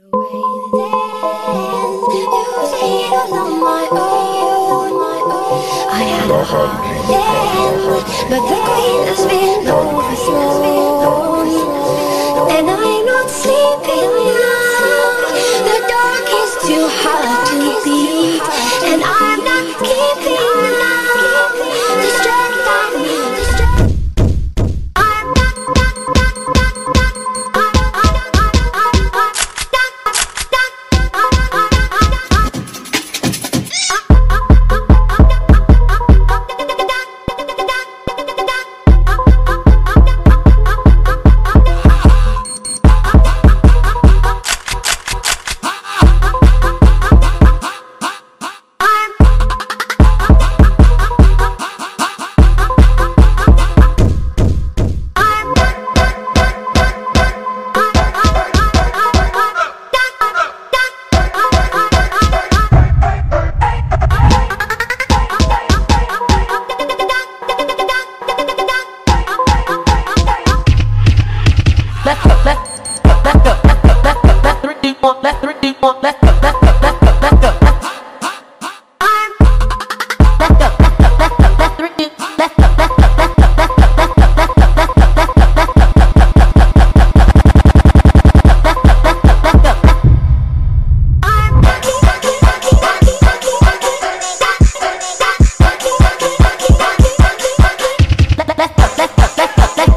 I had a hard end, but the queen has been overthrown, and I'm not sleeping now. The dark is too hard to beat, and I'm not keeping now the strength I need.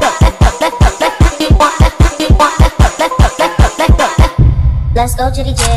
Let's go to the gym.